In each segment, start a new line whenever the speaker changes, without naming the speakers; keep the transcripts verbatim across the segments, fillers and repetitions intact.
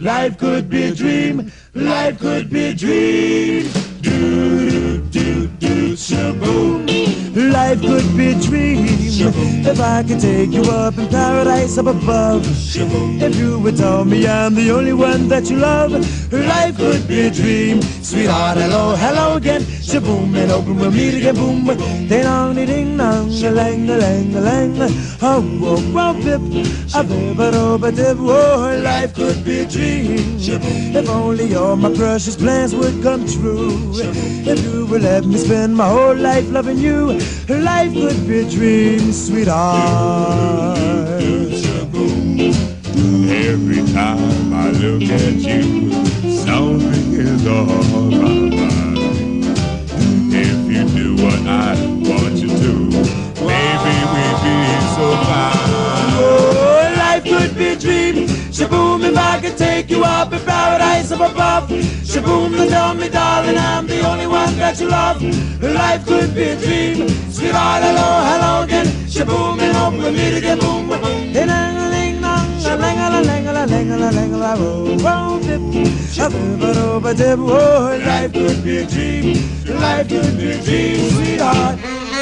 Life could be a dream. Life could be a dream. Do do do do shaboom. Life could be a dream. Shaboom. If I could take you up in paradise up above. Shaboom. If you would tell me I'm the only one that you love. Life could be a dream. Sweetheart, hello, hello again. Shaboom, and open we'll meet again. Boom, ding dong, ding dong, a lang, a lang, a lang. Oh, oh, oh, bip, a bip, a do, a dip. Oh, life could be a dream. If only all my precious plans would come true. If you would let me spend my whole life loving you. Life could be a dream, sweetheart.
Every time I look at you, something is on my mind. If you do what I want you to, maybe we'd be so fine.
Oh, life could be a dream. Shaboom, if I could take you up in paradise up above. Shaboom, and tell me, darling, I'm the only one that you love. Life could be a dream. Sweetheart, hello, hello again. Shaboom, and hope we'll meet again. Boom, ding dong, ding dong, a lang a lang a lang a lang a oh, oh, dip, a bip, a do, a dip. Oh, life could be a dream. Life could be a dream, sweetheart.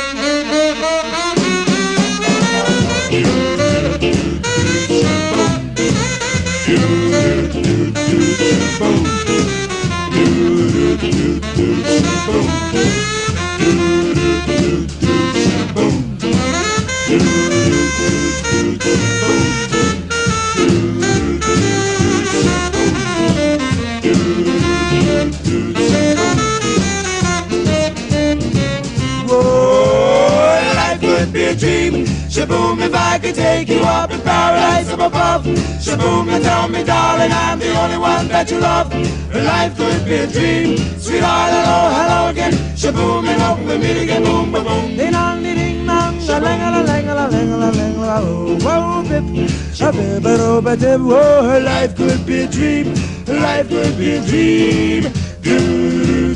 Dream. Shaboom, if I could take you up in paradise up above. Shaboom, and tell me, darling, I'm the only one that you love. Life could be a dream. Sweetheart, hello, hello again. Shaboom, and hope we'll meet again. Boom, boom, boom. Ding dong, ding dong, a lang a lang a lang a lang a oh, oh, bip, a bip, a do, a dip. Oh, life could be a dream. Life could be a dream. Do